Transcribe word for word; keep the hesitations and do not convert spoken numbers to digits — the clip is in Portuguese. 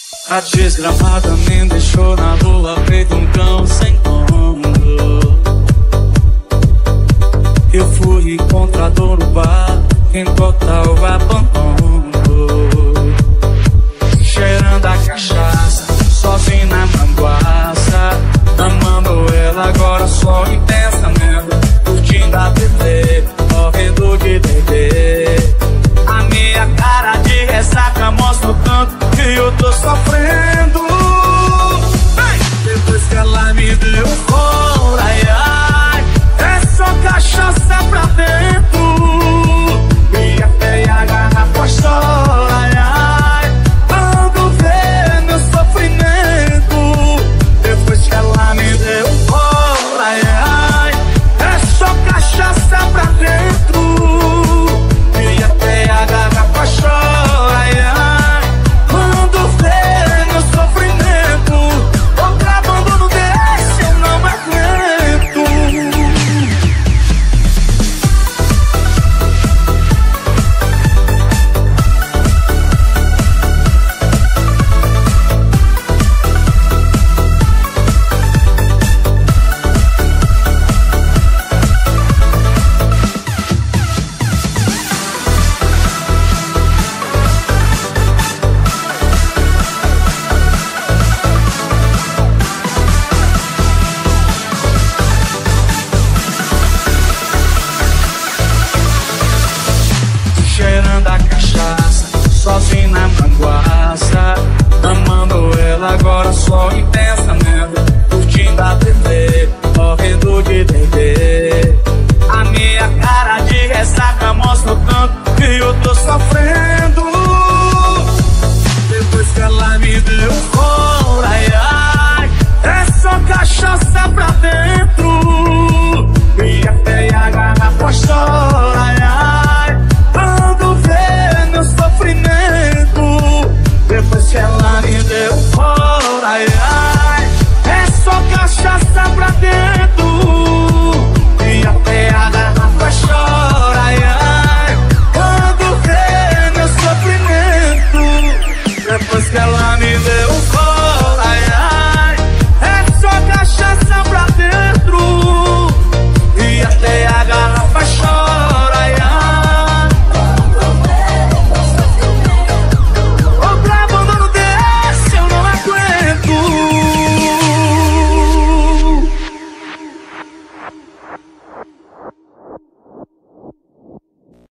A desgramada me deixou na rua feito um cão sem dono. Eu fui encontrador no bar em total abandono, cheirando a cachaça, sozinho na manguaça, amando ela agora só em pensamento, curtindo a T V, morrendo de beber. A minha cara de ressaca mostra o tanto que eu tô sofrendo. Depois que ela me deu fora, ai, ai, é só cachaça